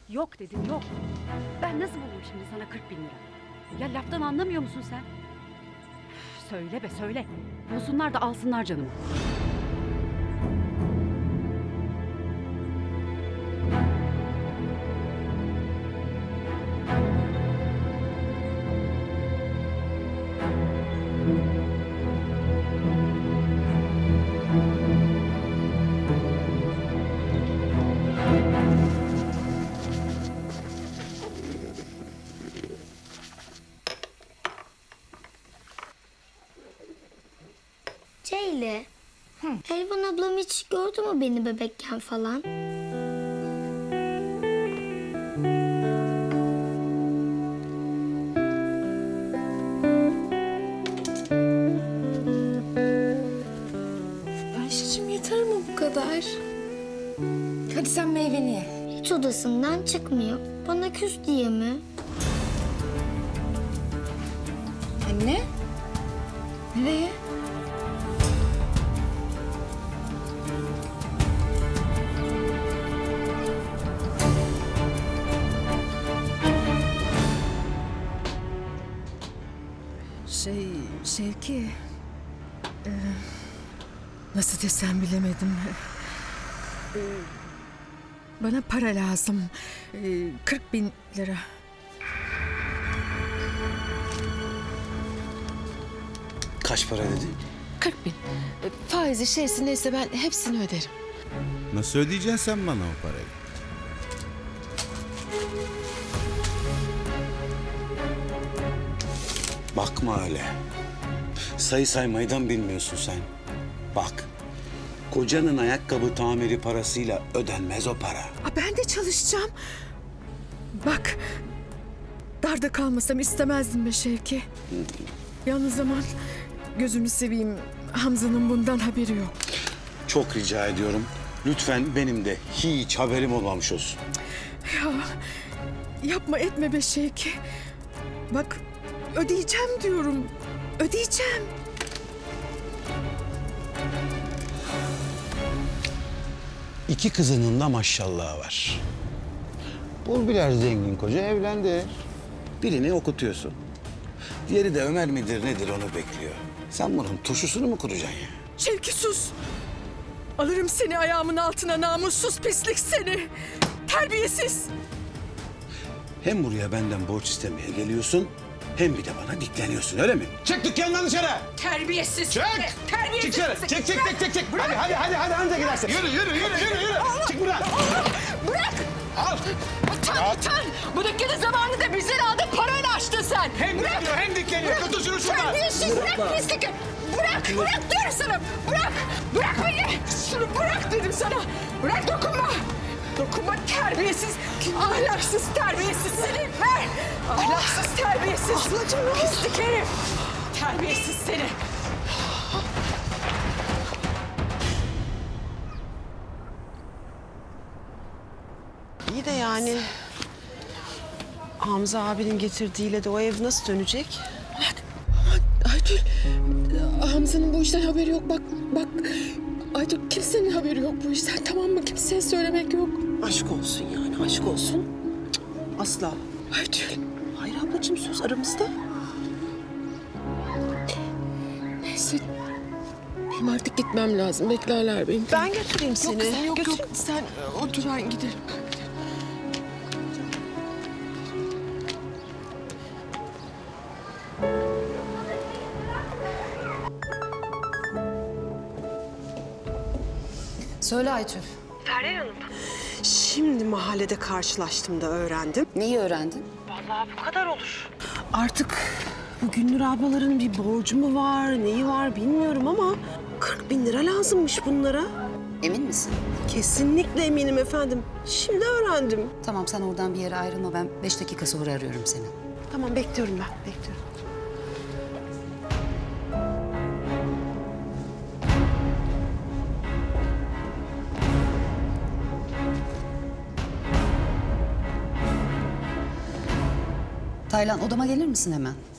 Yok dedim, yok. Ben nasıl bulayım şimdi sana 40.000 lira? Ya laftan anlamıyor musun sen? Üf, söyle be söyle. Bulsunlar da alsınlar canımı. Ceyle, Elvan ablam hiç gördü mü beni bebekken falan? Ayşe'cim yeter mi bu kadar? Hadi sen meyveni ye. Hiç odasından çıkmıyor. Bana küs diye mi? Anne? Nereye? Şevki... nasıl desem bilemedim. Bana para lazım. 40.000 lira. Kaç para dedi? 40.000. Faizi şeysi neyse ben hepsini öderim. Nasıl ödeyeceksin sen bana o parayı? Bakma öyle. Sayı saymayı bilmiyorsun sen. Bak, kocanın ayakkabı tamiri parasıyla ödenmez o para. Ben de çalışacağım. Bak, darda kalmasam istemezdim be Şevki. Yalnız zaman gözünü seveyim, Hamza'nın bundan haberi yok. Çok rica ediyorum. Lütfen benim de hiç haberim olmamış olsun. Ya yapma etme be Şevki. Bak ödeyeceğim diyorum. Ödeyeceğim. İki kızının da maşallahı var. Bul birer zengin koca evlendi. Birini okutuyorsun. Diğeri de Ömer midir nedir onu bekliyor. Sen bunun turşusunu mu kuracaksın ya? Şevki sus. Alırım seni ayağımın altına, namussuz pislik seni. Terbiyesiz. Hem buraya benden borç istemeye geliyorsun, hem bir de bana dikleniyorsun öyle mi? Çık dükkandan dışarı! Terbiyesiz. Çık! Terbiyesiz. Çık dışarı! Çık! Hadi anca gidersin. Yürü! Çık buradan! Bırak. Al! Utan. Bu dükkanın zamanında bizden aldın, parayla açtın sen. Hem dikleniyor hem dikleniyor. Götür şunu şuradan. Terbiyesiz. Bırak pislik. Bırak diyorum sana. Bırak beni. Şunu bırak dedim sana. Bırak, dokunma. Dokunma, terbiyesiz. Ahlaksız, terbiyesiz seni. Ver. Ahlaksız, terbiyesiz. Ablacığım, pislik herif. Terbiyesiz seni. İyi de yani Hamza abinin getirdiğiyle de o ev nasıl dönecek? Aytül, Hamza'nın bu işten haberi yok. Bak. Aytül, kimsenin haberi yok bu işten, tamam mı? Kimseye söylemek yok. Aşk olsun yani, aşk olsun. Cık, asla. Aytül. Hayır ablacığım, söz aramızda. Neyse. Benim artık gitmem lazım. Beklerler beni. Ben götüreyim seni. Yok kızım, yok. Götür. Sen otur, ben giderim. Söyle Aytül. Şimdi mahallede karşılaştım da öğrendim. Neyi öğrendin? Artık bu Günnur ablaların bir borcu mu var, neyi var bilmiyorum ama 40.000 lira lazımmış bunlara. Emin misin? Kesinlikle eminim efendim. Şimdi öğrendim. Tamam, sen oradan bir yere ayrılma. Ben 5 dakika sonra arıyorum seni. Tamam, bekliyorum ben, bekliyorum. Taylan, odama gelir misin hemen?